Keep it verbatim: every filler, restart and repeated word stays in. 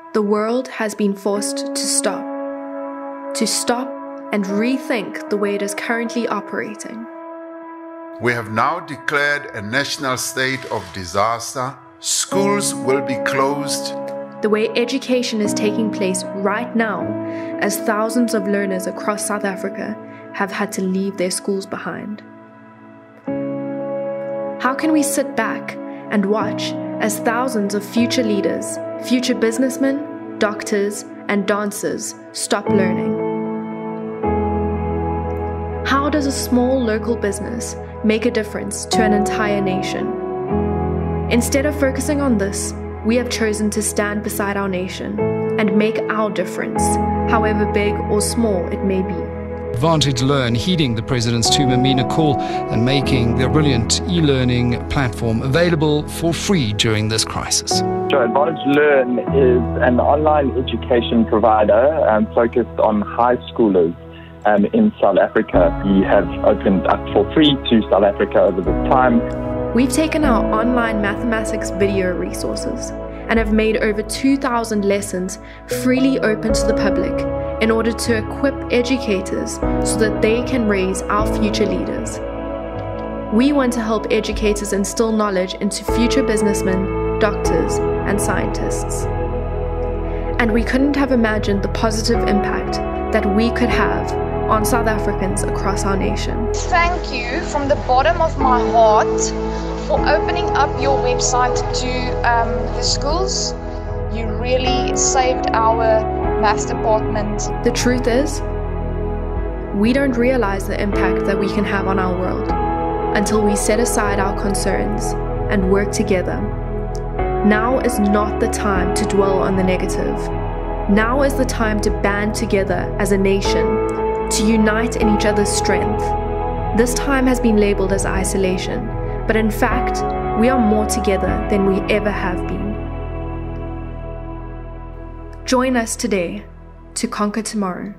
The world has been forced to stop. To stop and rethink the way it is currently operating. We have now declared a national state of disaster. Schools will be closed. The way education is taking place right now, as thousands of learners across South Africa have had to leave their schools behind. How can we sit back and watch as thousands of future leaders, future businessmen, doctors, and dancers stop learning? How does a small local business make a difference to an entire nation? Instead of focusing on this, we have chosen to stand beside our nation and make our difference, however big or small it may be. Advantage Learn heeding the President's Tumamina call and making their brilliant e-learning platform available for free during this crisis. So Advantage Learn is an online education provider um, focused on high schoolers um, in South Africa. We have opened up for free to South Africa over this time. We've taken our online mathematics video resources and have made over two thousand lessons freely open to the public in order to equip educators so that they can raise our future leaders. We want to help educators instill knowledge into future businessmen, doctors, and scientists. And we couldn't have imagined the positive impact that we could have on South Africans across our nation. Thank you from the bottom of my heart for opening up your website to um, the schools. You really saved our maths department. The truth is, we don't realize the impact that we can have on our world until we set aside our concerns and work together. Now is not the time to dwell on the negative. Now is the time to band together as a nation, to unite in each other's strength. This time has been labeled as isolation, but in fact, we are more together than we ever have been. Join us today to conquer tomorrow.